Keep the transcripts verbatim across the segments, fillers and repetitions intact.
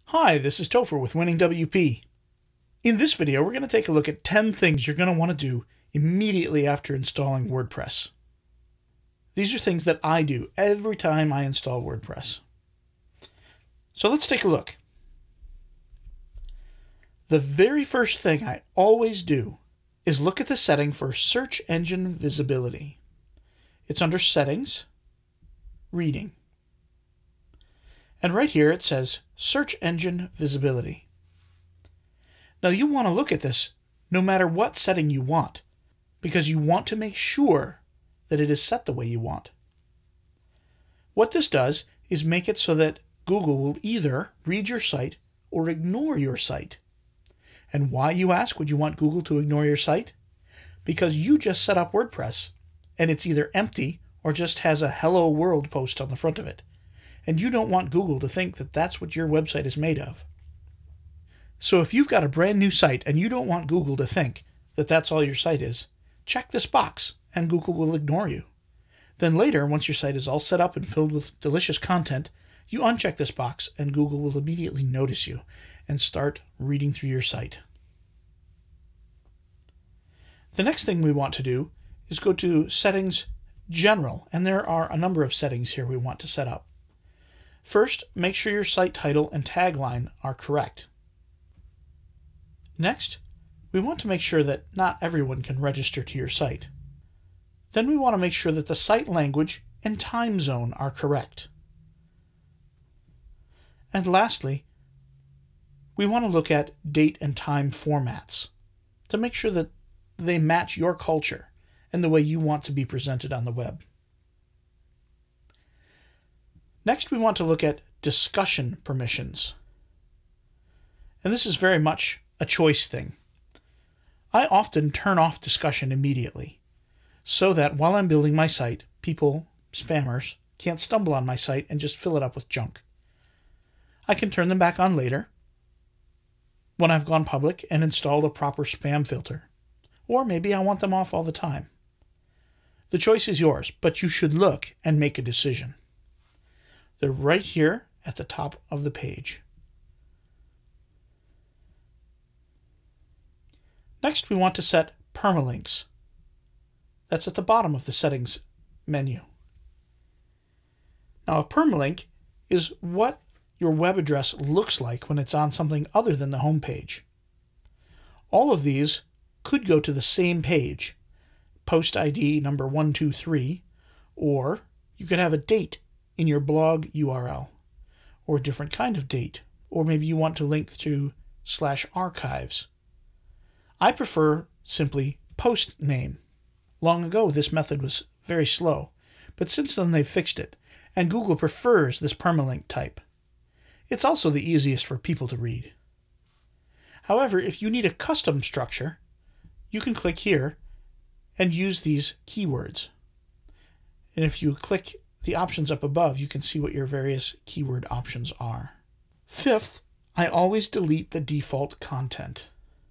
Hi, this is Topher with Winning W P. In this video, we're going to take a look at ten things you're going to want to do immediately after installing WordPress. These are things that I do every time I install WordPress. So let's take a look. The very first thing I always do is look at the setting for search engine visibility. It's under Settings, Reading. And right here it says Search Engine Visibility. Now you want to look at this no matter what setting you want, because you want to make sure that it is set the way you want. What this does is make it so that Google will either read your site or ignore your site. And why, you ask, would you want Google to ignore your site? Because you just set up WordPress and it's either empty or just has a Hello World post on the front of it. And you don't want Google to think that that's what your website is made of. So if you've got a brand new site and you don't want Google to think that that's all your site is, check this box and Google will ignore you. Then later, once your site is all set up and filled with delicious content, you uncheck this box and Google will immediately notice you and start reading through your site. The next thing we want to do is go to Settings, General, and there are a number of settings here we want to set up. First, make sure your site title and tagline are correct. Next, we want to make sure that not everyone can register to your site. Then we want to make sure that the site language and time zone are correct. And lastly, we want to look at date and time formats to make sure that they match your culture and the way you want to be presented on the web. Next, we want to look at discussion permissions. And this is very much a choice thing. I often turn off discussion immediately so that while I'm building my site, people, spammers, can't stumble on my site and just fill it up with junk. I can turn them back on later when I've gone public and installed a proper spam filter. Or maybe I want them off all the time. The choice is yours, but you should look and make a decision. They're right here at the top of the page. Next, we want to set permalinks. That's at the bottom of the settings menu. Now, a permalink is what your web address looks like when it's on something other than the home page. All of these could go to the same page, post I D number one two three, or you could have a date in your blog U R L, or a different kind of date, or maybe you want to link to slash archives. I prefer simply post name. Long ago, this method was very slow, but since then they've fixed it, and Google prefers this permalink type. It's also the easiest for people to read. However, if you need a custom structure, you can click here and use these keywords. And if you click the options up above, you can see what your various keyword options are. Fifth, I always delete the default content.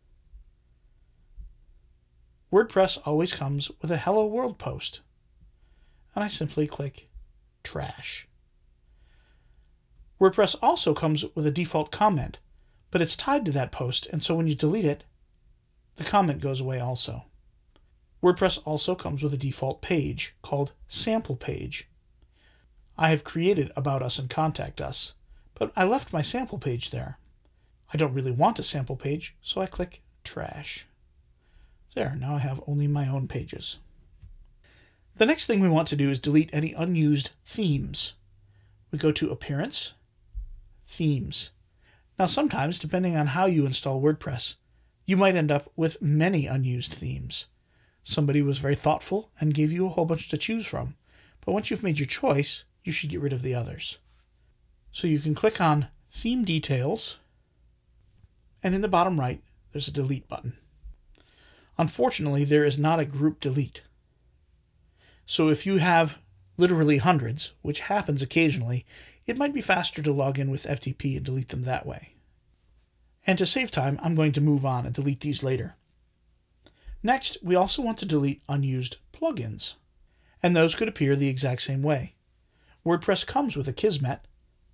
WordPress always comes with a Hello World post, and I simply click Trash. WordPress also comes with a default comment, but it's tied to that post, and so when you delete it, the comment goes away also. WordPress also comes with a default page called Sample Page. I have created About Us and Contact Us, but I left my sample page there. I don't really want a sample page, so I click Trash. There, now I have only my own pages. The next thing we want to do is delete any unused themes. We go to Appearance, Themes. Now sometimes, depending on how you install WordPress, you might end up with many unused themes. Somebody was very thoughtful and gave you a whole bunch to choose from, but once you've made your choice, you should get rid of the others. So you can click on Theme Details, and in the bottom right, there's a Delete button. Unfortunately, there is not a group delete. So if you have literally hundreds, which happens occasionally, it might be faster to log in with F T P and delete them that way. And to save time, I'm going to move on and delete these later. Next, we also want to delete unused plugins, and those could appear the exact same way. WordPress comes with a Kismet,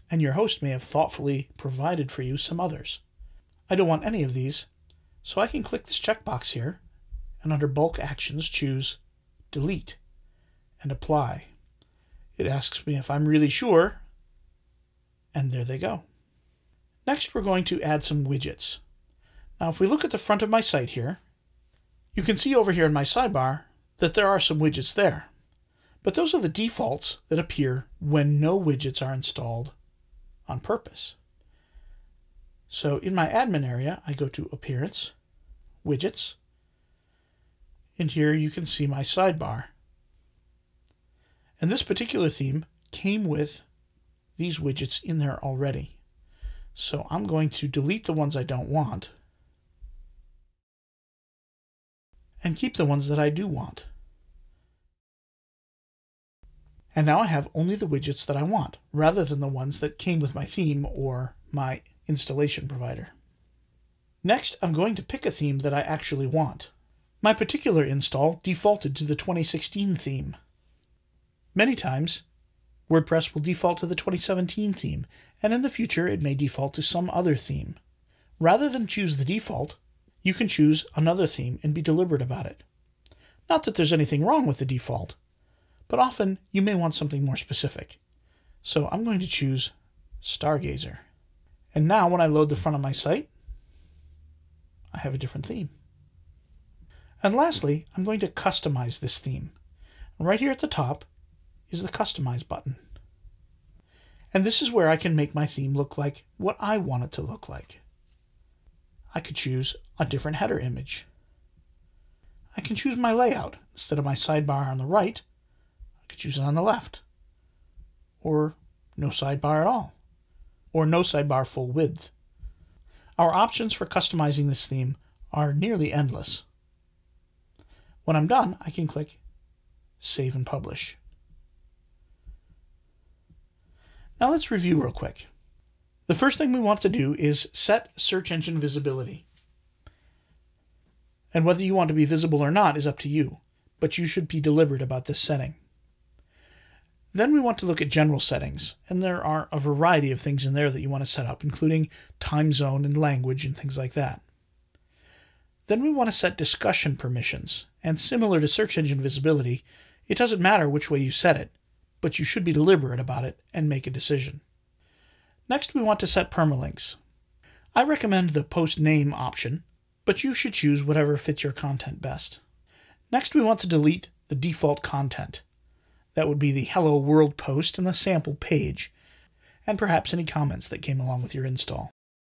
and your host may have thoughtfully provided for you some others. I don't want any of these, so I can click this checkbox here, and under Bulk Actions choose Delete and Apply. It asks me if I'm really sure, and there they go. Next, we're going to add some widgets. Now, if we look at the front of my site here, you can see over here in my sidebar that there are some widgets there. But those are the defaults that appear when no widgets are installed on purpose. So in my admin area, I go to Appearance, Widgets, and here you can see my sidebar. And this particular theme came with these widgets in there already. So I'm going to delete the ones I don't want and keep the ones that I do want. And now I have only the widgets that I want, rather than the ones that came with my theme or my installation provider. Next, I'm going to pick a theme that I actually want. My particular install defaulted to the twenty sixteen theme. Many times, WordPress will default to the twenty seventeen theme, and in the future it may default to some other theme. Rather than choose the default, you can choose another theme and be deliberate about it. Not that there's anything wrong with the default, but often you may want something more specific. So I'm going to choose Stargazer. And now when I load the front of my site, I have a different theme. And lastly, I'm going to customize this theme. And right here at the top is the Customize button. And this is where I can make my theme look like what I want it to look like. I could choose a different header image. I can choose my layout. Instead of my sidebar on the right, I could choose it on the left. Or no sidebar at all. Or no sidebar full width. Our options for customizing this theme are nearly endless. When I'm done, I can click Save and Publish. Now let's review real quick. The first thing we want to do is set search engine visibility. And whether you want to be visible or not is up to you, but you should be deliberate about this setting. Then we want to look at general settings, and there are a variety of things in there that you want to set up, including time zone and language and things like that. Then we want to set discussion permissions, and similar to search engine visibility, it doesn't matter which way you set it, but you should be deliberate about it and make a decision. Next, we want to set permalinks. I recommend the post name option, but you should choose whatever fits your content best. Next, we want to delete the default content. That would be the Hello World post and the sample page, and perhaps any comments that came along with your install.